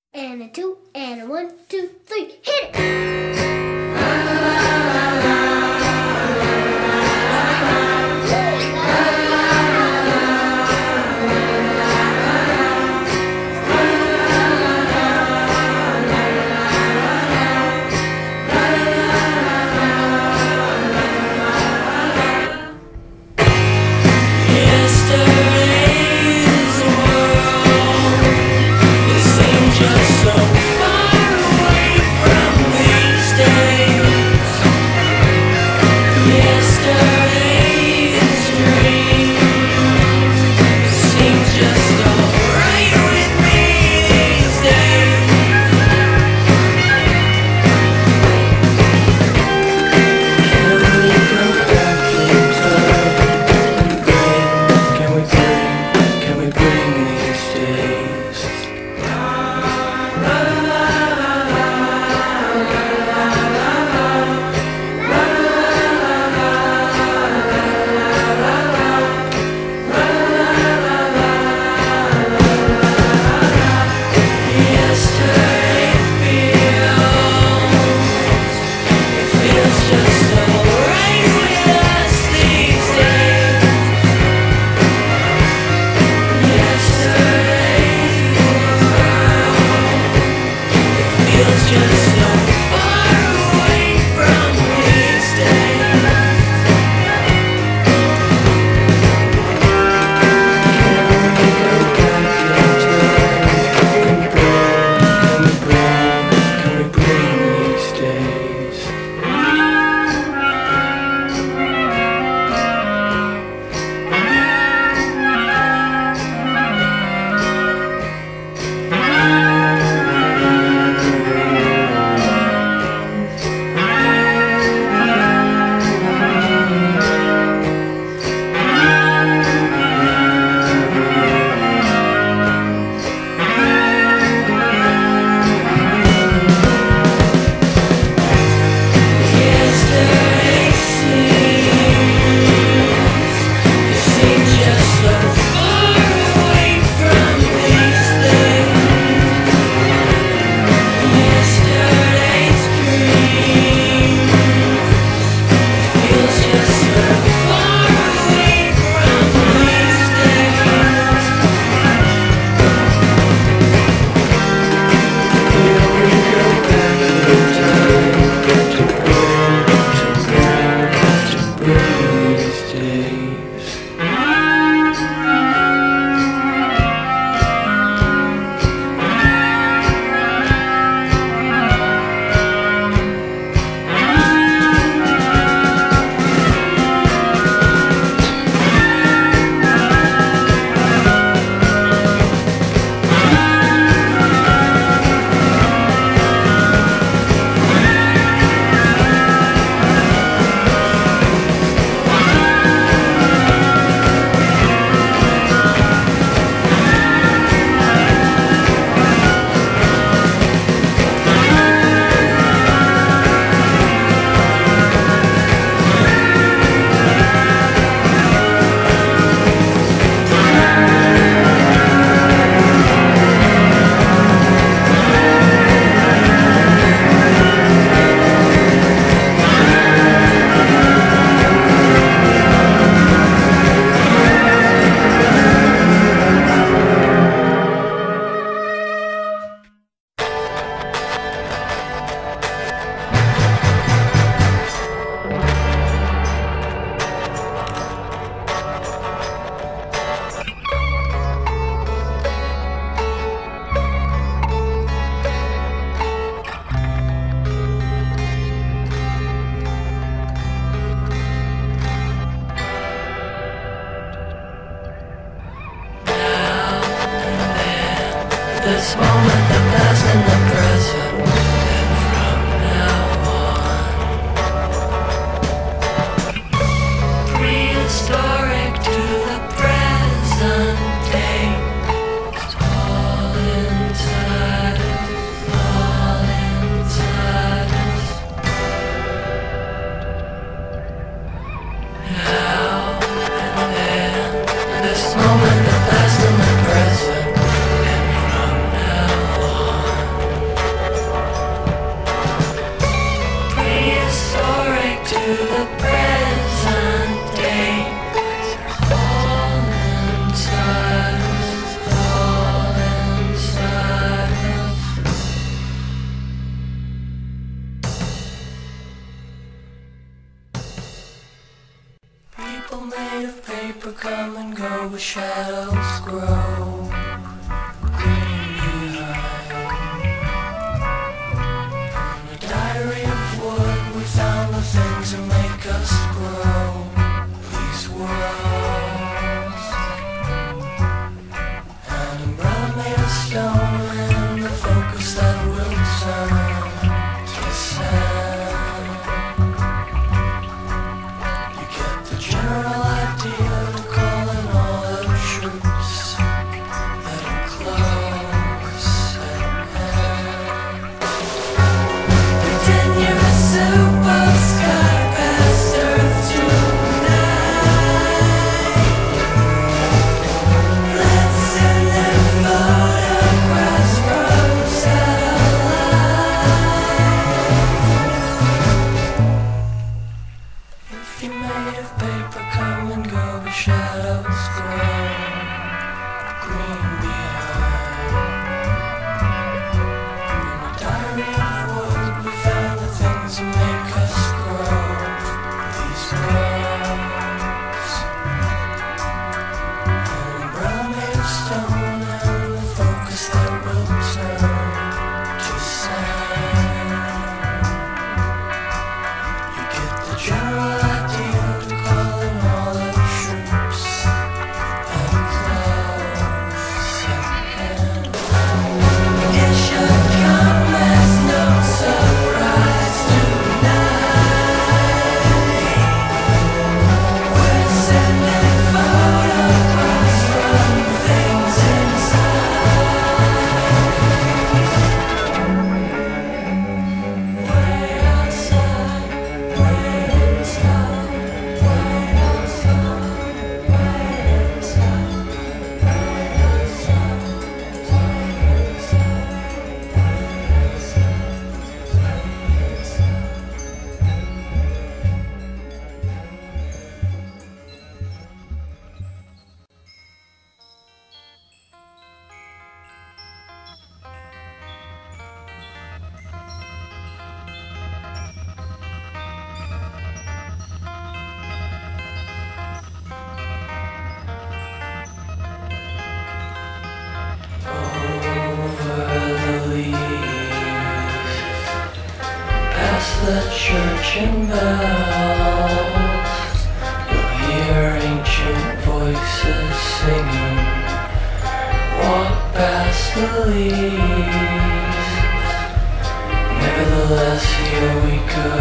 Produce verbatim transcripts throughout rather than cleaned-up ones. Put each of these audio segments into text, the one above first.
And a two, and a one, two, three, hit it! This moment, the past and the present, and from now on, prehistoric to the present day, it's all inside us, all inside us. Now and then, this moment, the past and the present. From now on come and go, but shadows grow green behind. In a diary of wood, we found the things that make us grow. These worlds, an umbrella made of stone, and the focus that will turn to sand. You get the general idea of calling all the troops that are close at hand. Pretend you're a super sky past Earth tonight. Let's send them photographs from satellite. If you're made of paper, come and go, but shadows grow green behind. In a diary of wood, we found the things that make us grow. These worlds, an umbrella made of stone, and the focus that will turn to sand. You get the general idea of calling all the troops that are close at hand. It should come as no surprise tonight. We're sending photographs from things inside. Way outside, way inside, way outside, way inside, way outside, way inside, over the leaves, past the church and bells, you'll hear ancient voices singing. Walk past the leaves, nevertheless here we go.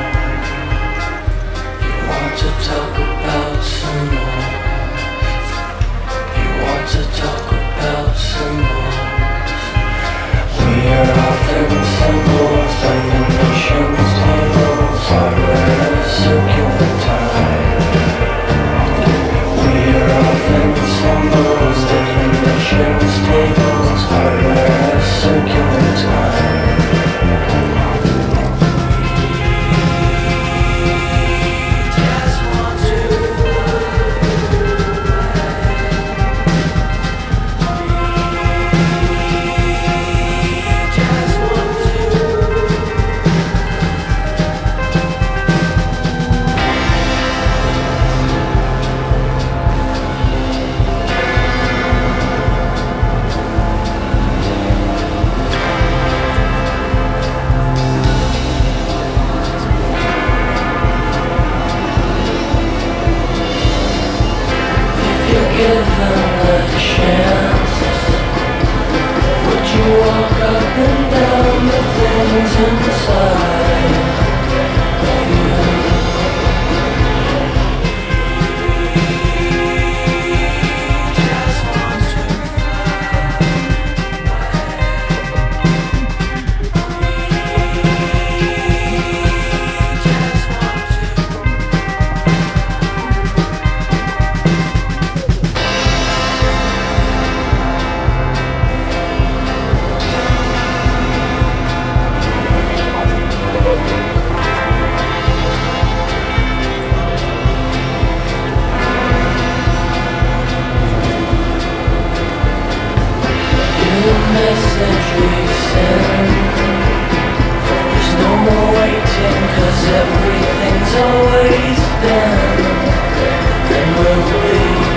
You want to talk about symbols, you want to talk about symbols. We are often symbols, definitions, tables, hardware, circular time. We are often symbols, definitions, tables, hardware, circular time. Just want to just want to If you're given the chance, would you walk up and down the things inside of you? Just want to just want to message we send. There's no more waiting, cause everything's always been and will be.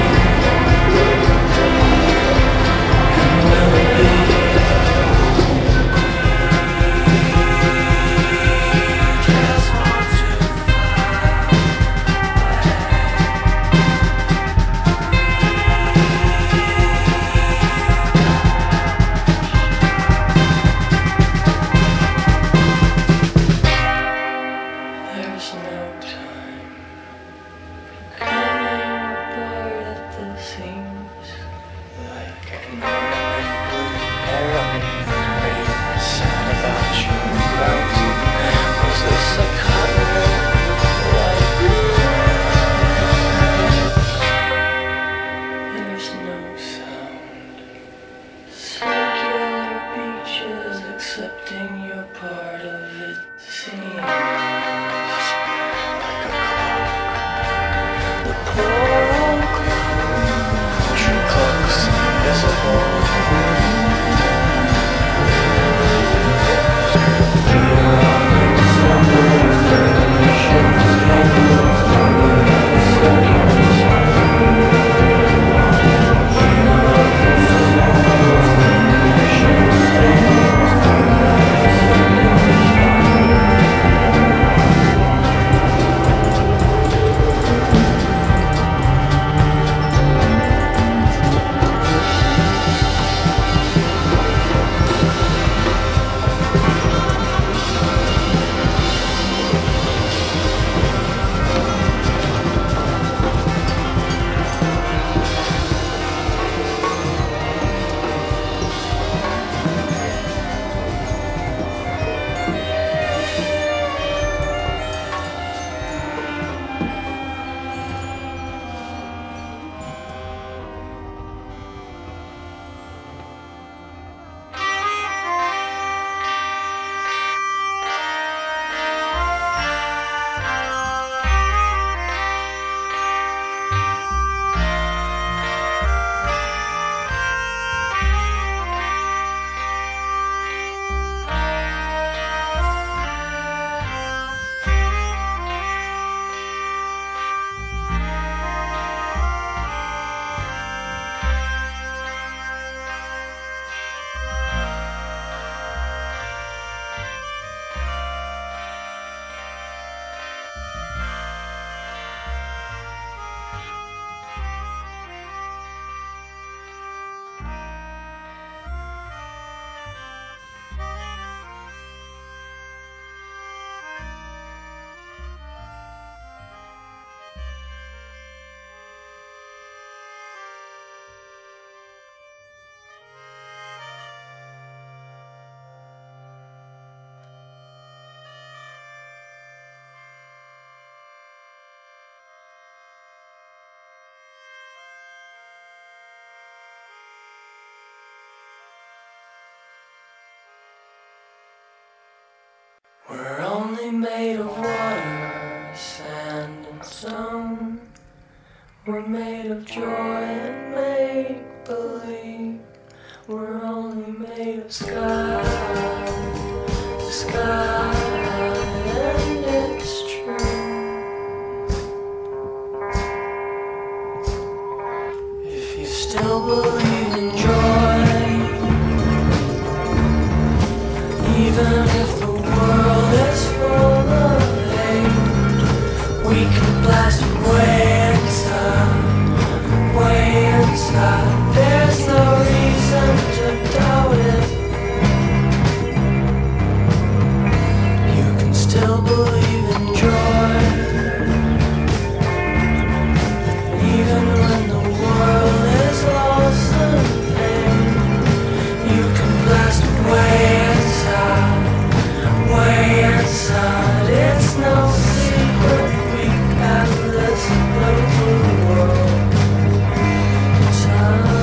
We're only made of water, sand and stone. We're made of joy and make-believe. We're only made of sky, sky, and it's true. If you still believe in joy, even if the world is full of hate, we can blast way inside, way inside. There's no reason to doubt it. You can still believe in joy, even when the world is lost in pain. You can blast way inside, way inside. It's no secret we have this little world inside.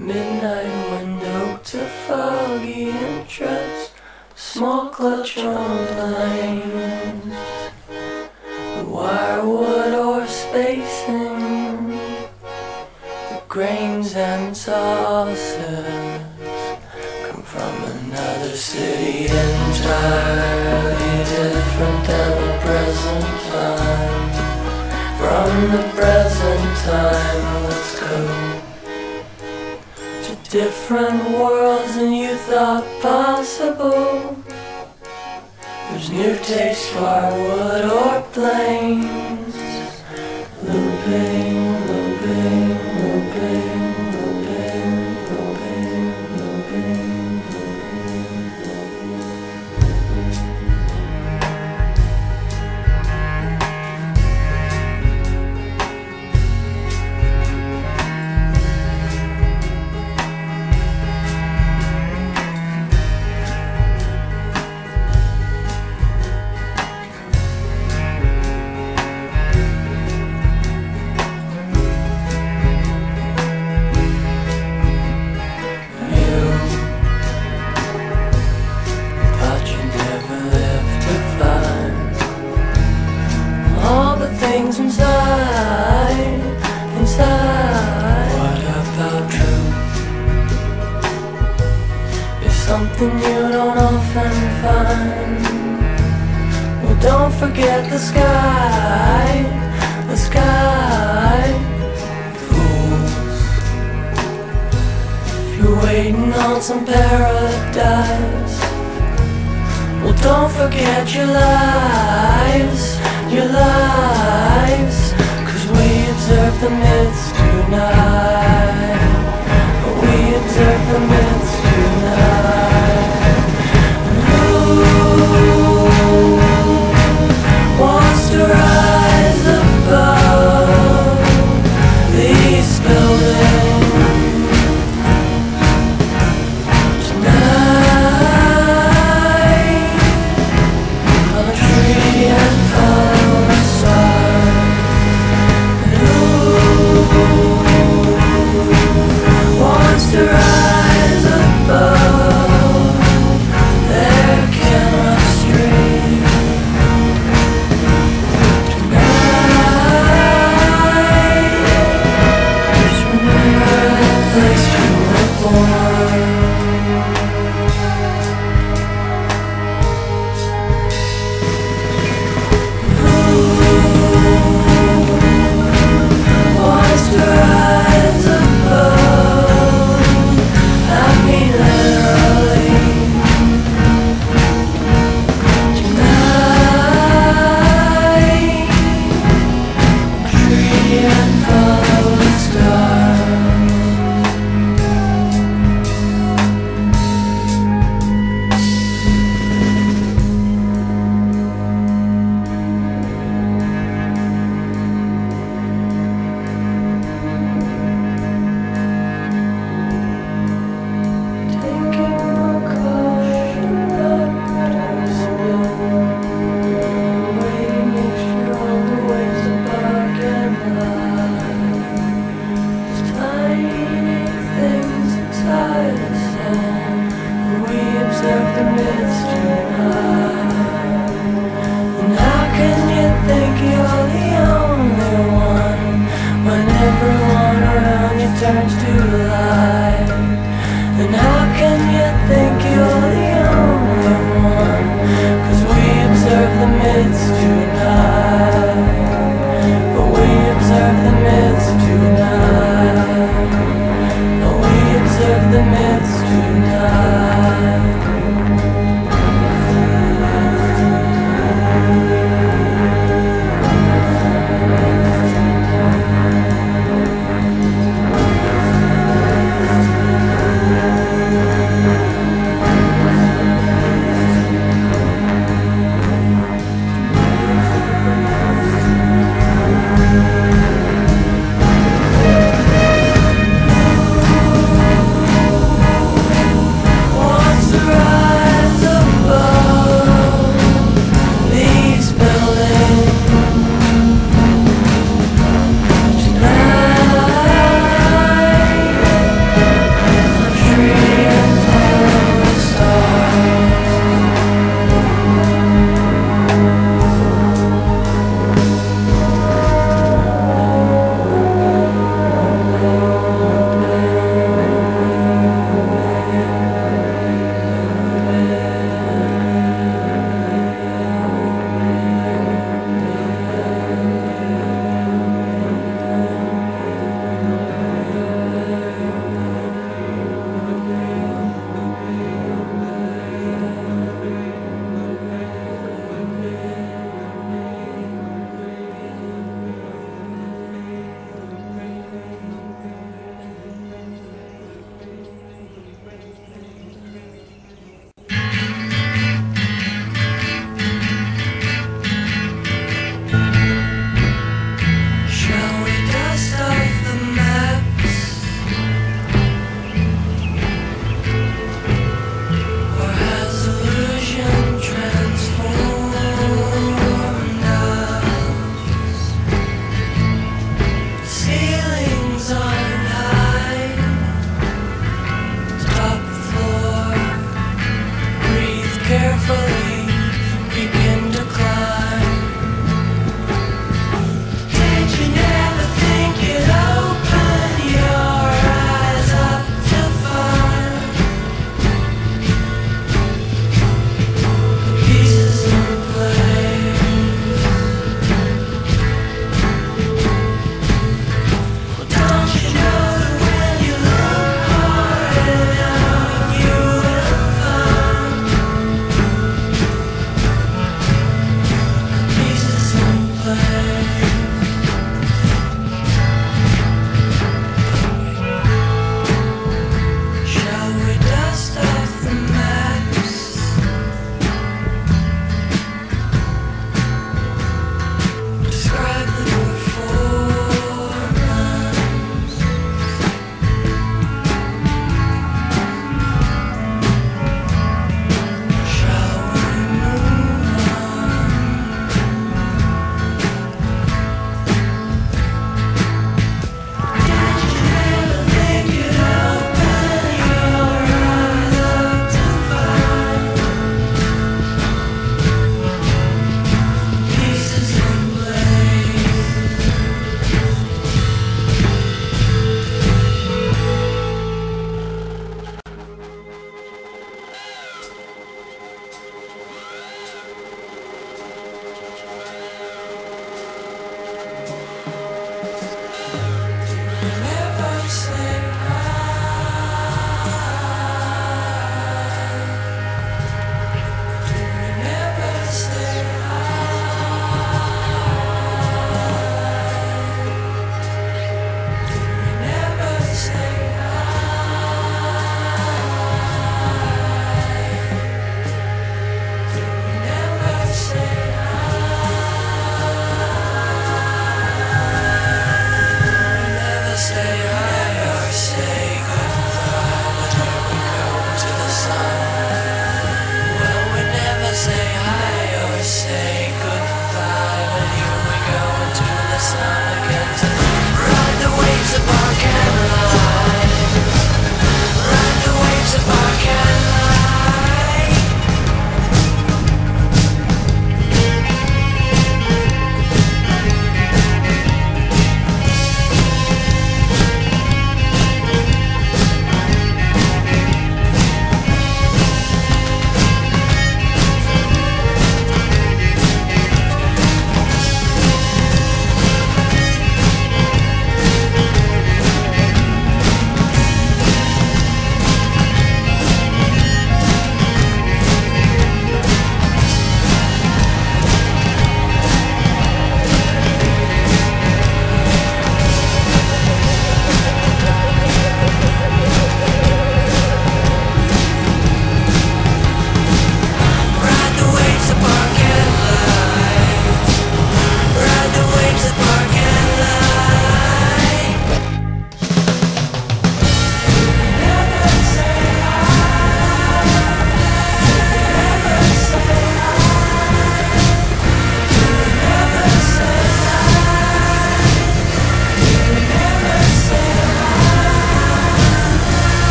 midnight window to foggy interest, small clutch on planes, wirewood or spacing, the grains and saucers come from another city entirely different than the present time. From the present time, let's go to different worlds than you thought possible. There's new taste, firewood or planes, looping, looping, looping, looping, looping, looping. Things inside, inside. What about truth? It's something you don't often find. Well, don't forget the sky, the sky. Fools, if you're waiting on some paradise, well, don't forget your lives, your lives, 'cause we observe the myths tonight. We observe the myths tonight. Who wants to rise above these buildings tonight? On a tree and to rise above their chemistry tonight. Just remember the place you were born. Who wants to rise above? I mean literally tonight. Tree and follow stars. Turns to light, and how can you think you're the only one? 'Cause we observe the myths tonight, but we observe the myths tonight, but we observe the myths tonight.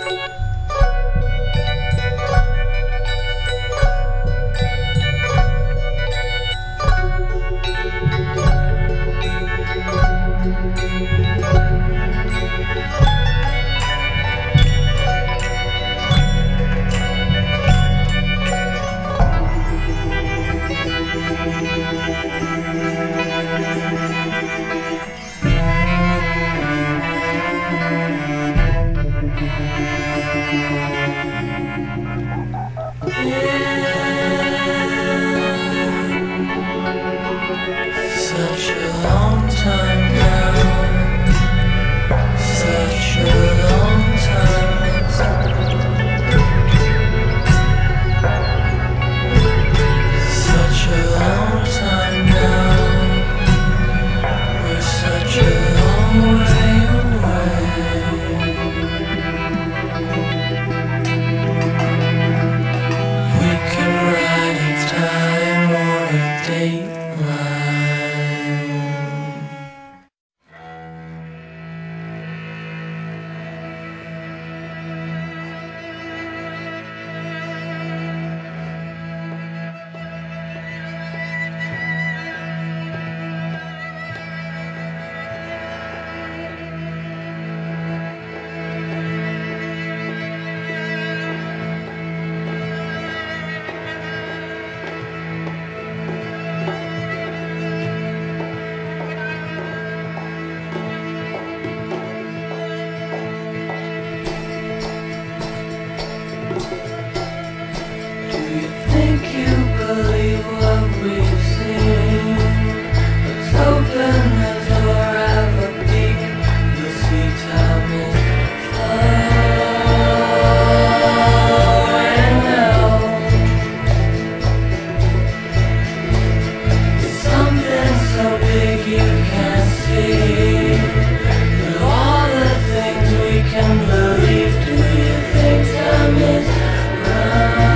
Such a long time now, such a long time. Such a long time now, we're such a long way away. We can write a time or a date line. Think you believe what we've seen? Let's open the door, have a peek. You'll see time is flowing out. Something so big you can't see. But all the things we can believe. Do you think time is running?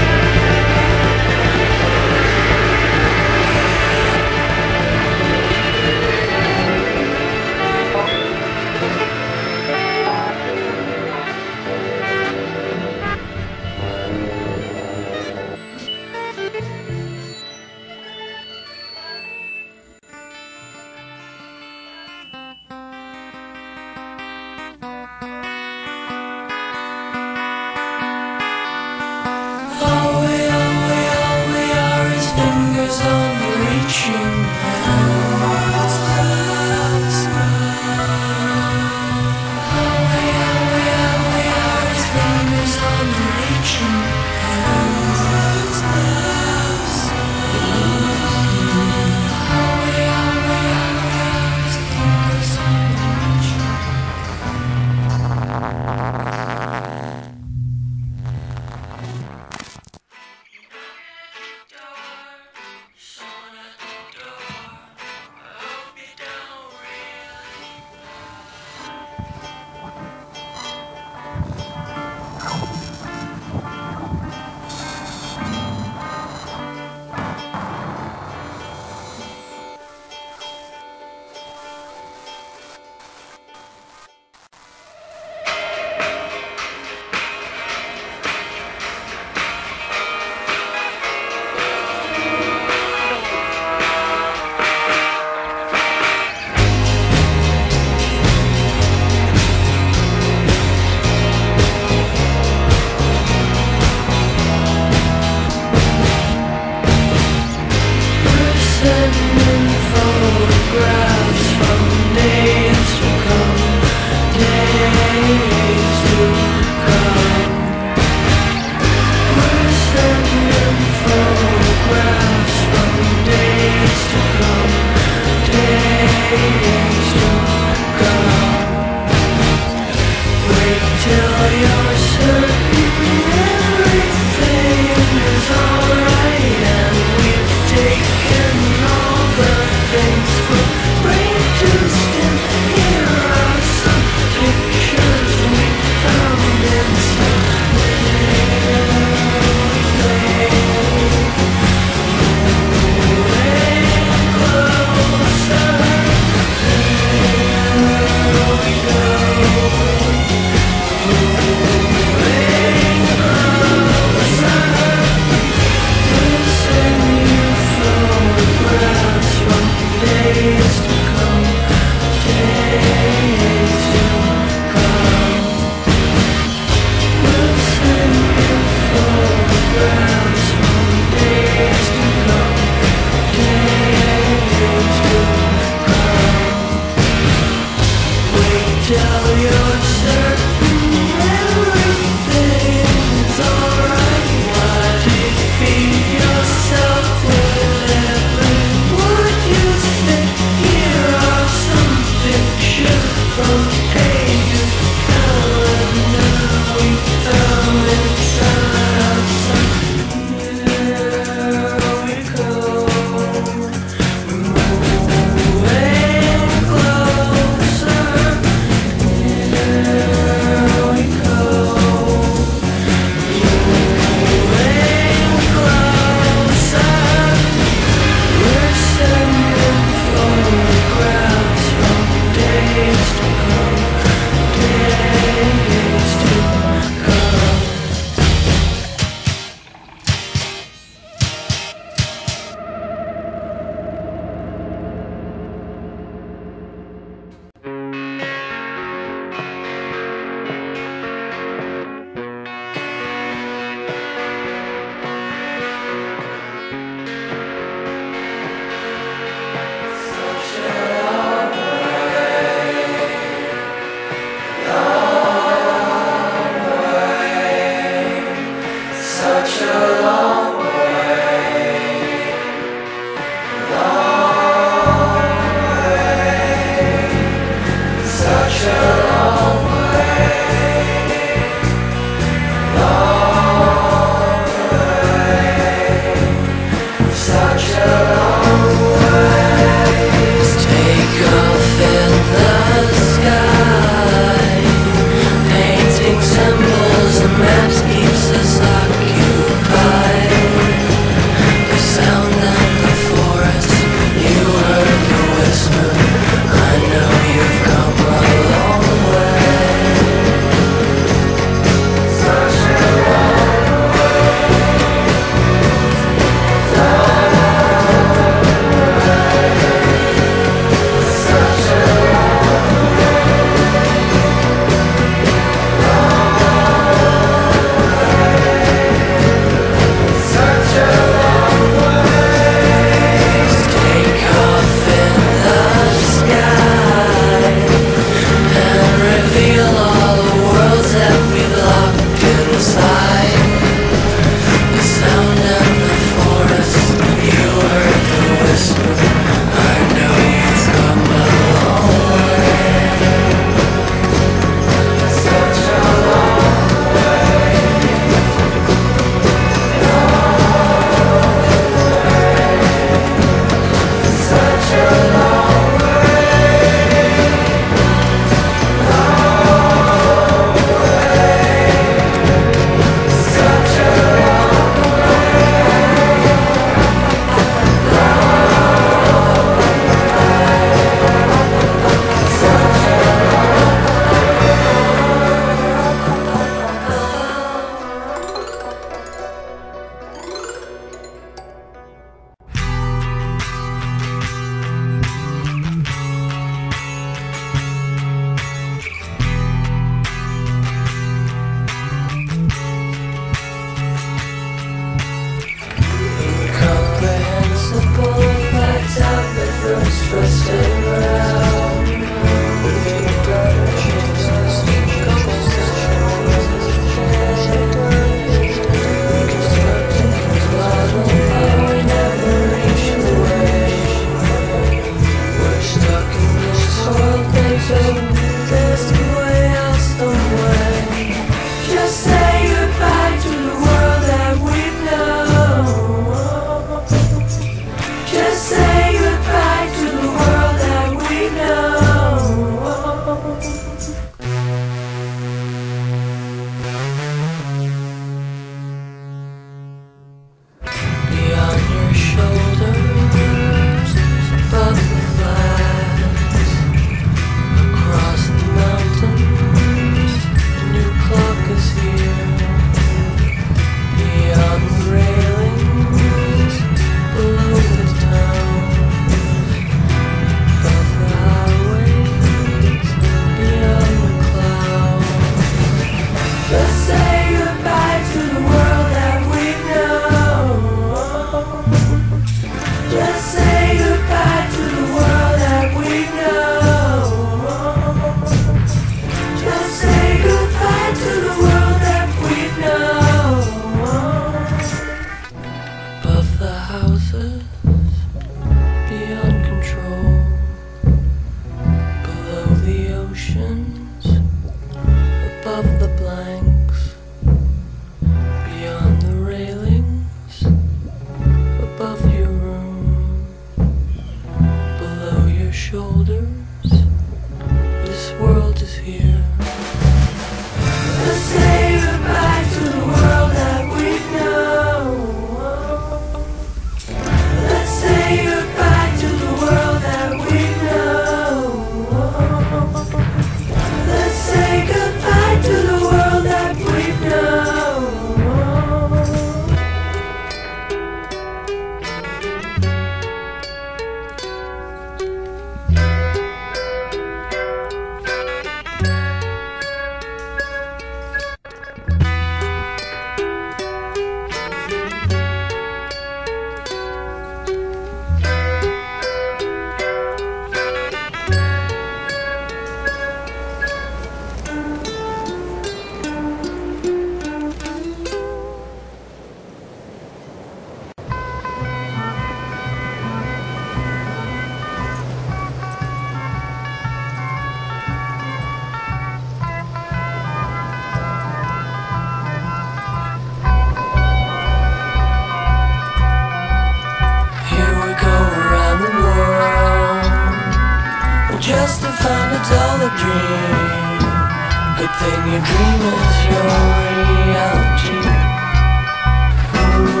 a dream. Good thing your dream is your reality. Who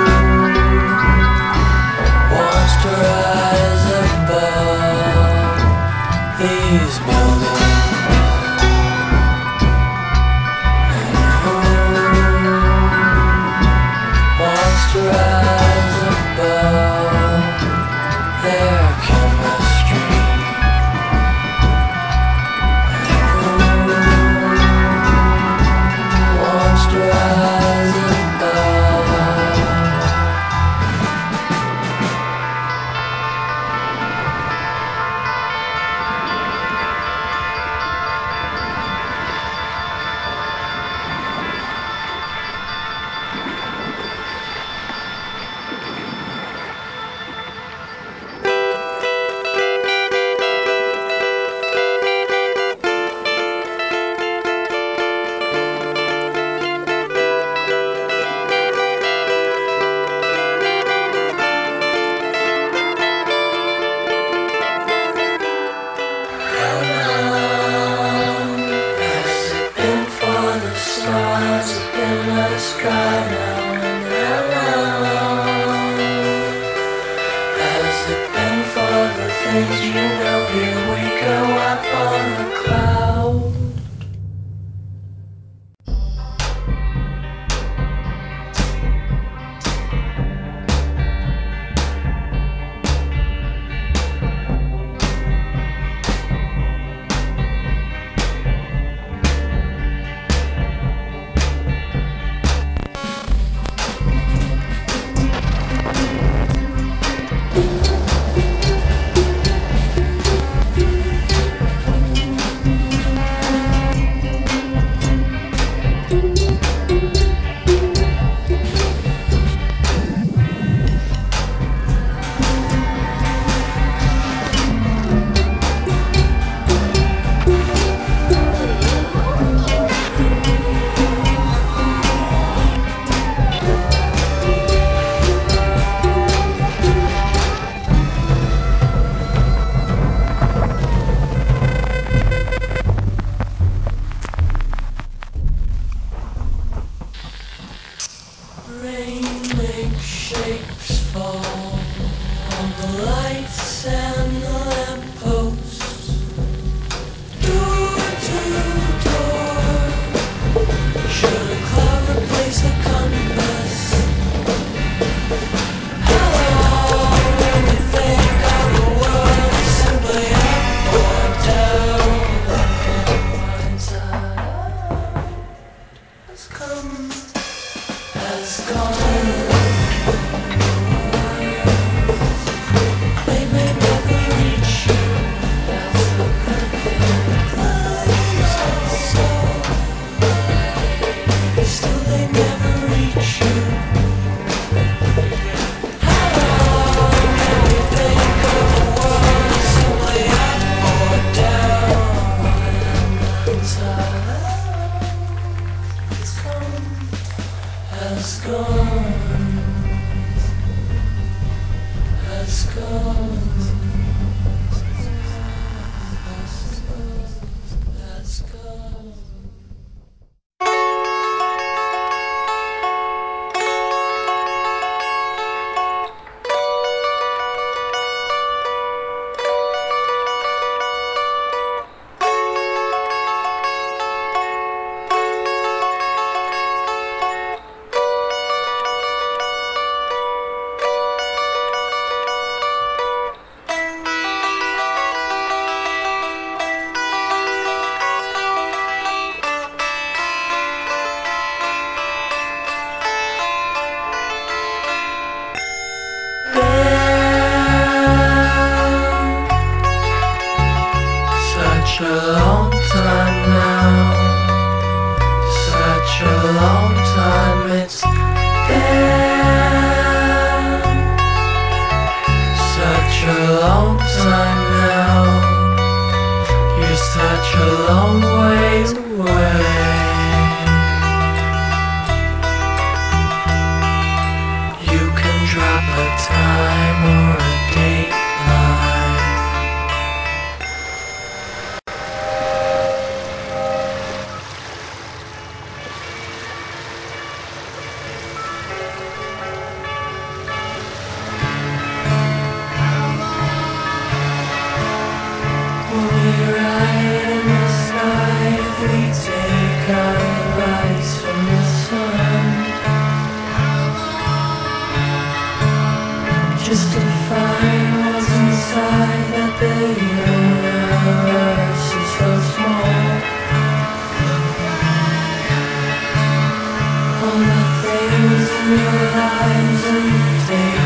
wants to rise above these buildings? Wants to rise above their chemistry. Who wants to rise above? Stars up in the sky now and around. Has it been for the things you know? Here we go up on the cloud. Rain makes shapes fall on the lights and the lampposts. Door to door, should a cloud replace a compass? How long will we think of the world simply up or down? Inside out has come, has gone. They may never reach you. That's the perfect clouds are so. Still they never reach you. How long can we think of the world simply up or down? Inside out has come, has gone, has gone, has gone. All the things in your lives and things